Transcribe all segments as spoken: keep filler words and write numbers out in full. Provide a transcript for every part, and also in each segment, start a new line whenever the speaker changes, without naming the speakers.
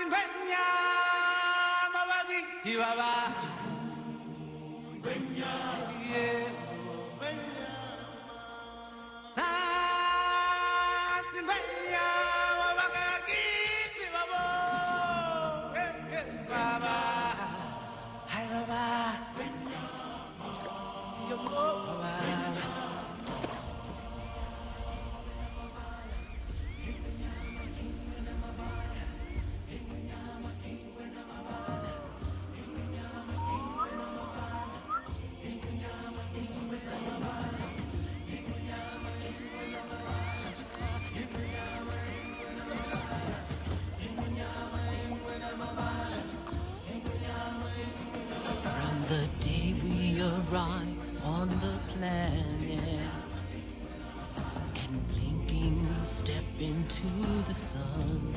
Singwenya, mawagi, chihuahua. Singwenya, yeah. Ah, Singwenya, mawagi, chihuahua. Hey, hey, baba, hi baba. See you more, baba.
From the day we arrive on the planet and blinking step into the sun,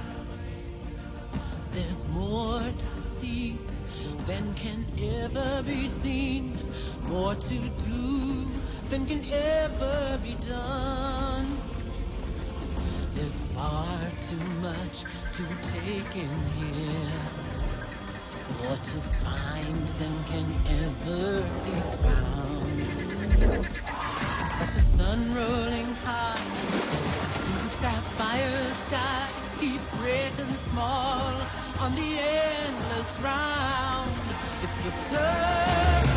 there's more to see than can ever be seen, more to do than can ever be done. There's far too much to take in here, more to find than can ever be found. But the sun rolling high through the sapphire sky keeps great and small on the endless round. It's the sun.